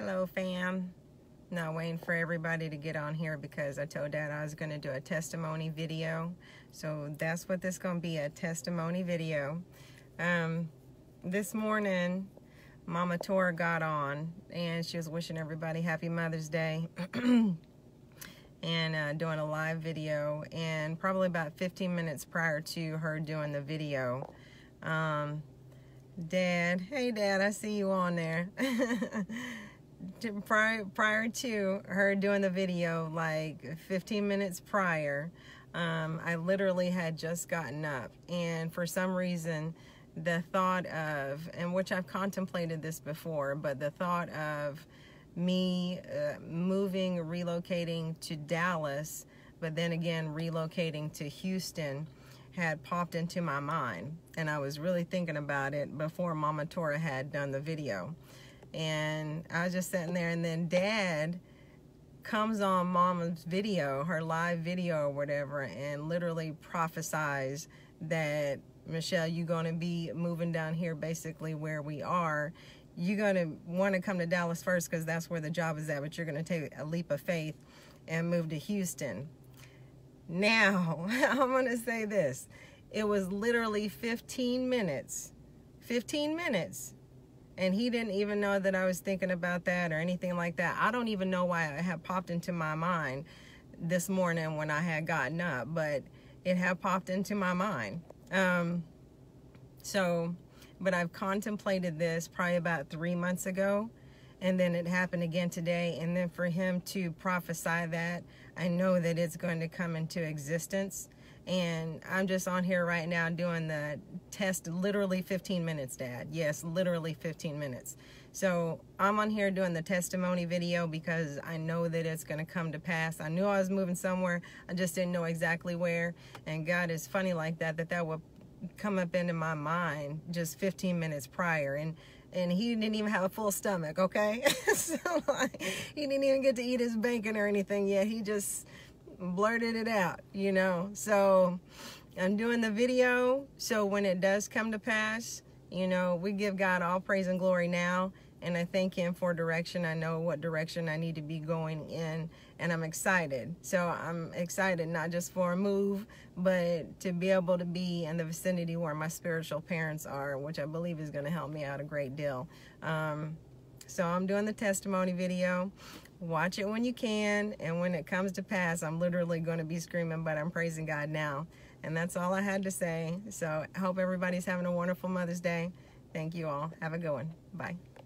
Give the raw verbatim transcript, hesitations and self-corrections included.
Hello, fam. Not waiting for everybody to get on here because I told Dad I was going to do a testimony video. So that's what this is going to be, a testimony video. Um, this morning, Mama Tora got on and she was wishing everybody happy Mother's Day and uh, doing a live video. And probably about fifteen minutes prior to her doing the video, um, Dad, hey Dad, I see you on there. prior, prior to her doing the video, like fifteen minutes prior, um, I literally had just gotten up, and for some reason the thought of, and which I've contemplated this before, but the thought of me uh, moving, relocating to Dallas, but then again relocating to Houston had popped into my mind, and I was really thinking about it before Mama Tora had done the video. And I was just sitting there, and then Dad comes on Mama's video, her live video or whatever, and literally prophesies that, Michelle, you're going to be moving down here basically where we are. You're going to want to come to Dallas first because that's where the job is at, but you're going to take a leap of faith and move to Houston. Now, I'm going to say this. It was literally fifteen minutes, fifteen minutes. And he didn't even know that I was thinking about that or anything like that. I don't even know why it had popped into my mind this morning when I had gotten up, but it had popped into my mind. Um, so, but I've contemplated this probably about three months ago, and then it happened again today. And then for him to prophesy that, I know that it's going to come into existence. And I'm just on here right now doing the test, literally fifteen minutes, Dad. Yes, literally fifteen minutes. So I'm on here doing the testimony video because I know that it's going to come to pass. I knew I was moving somewhere. I just didn't know exactly where. And God is funny like that, that that would come up into my mind just fifteen minutes prior. And and he didn't even have a full stomach, okay? So like, he didn't even get to eat his bacon or anything yet. He just blurted it out, you know. So I'm doing the video, so when it does come to pass, you know, we give God all praise and glory now, and I thank him for direction. I know what direction I need to be going in, and I'm excited. So I'm excited not just for a move, but to be able to be in the vicinity where my spiritual parents are, which I believe is going to help me out a great deal. Um, so I'm doing the testimony video. Watch it when you can, and when it comes to pass, I'm literally going to be screaming, but I'm praising God now. And that's all I had to say. So I hope everybody's having a wonderful Mother's Day. Thank you all. Have a good one. Bye.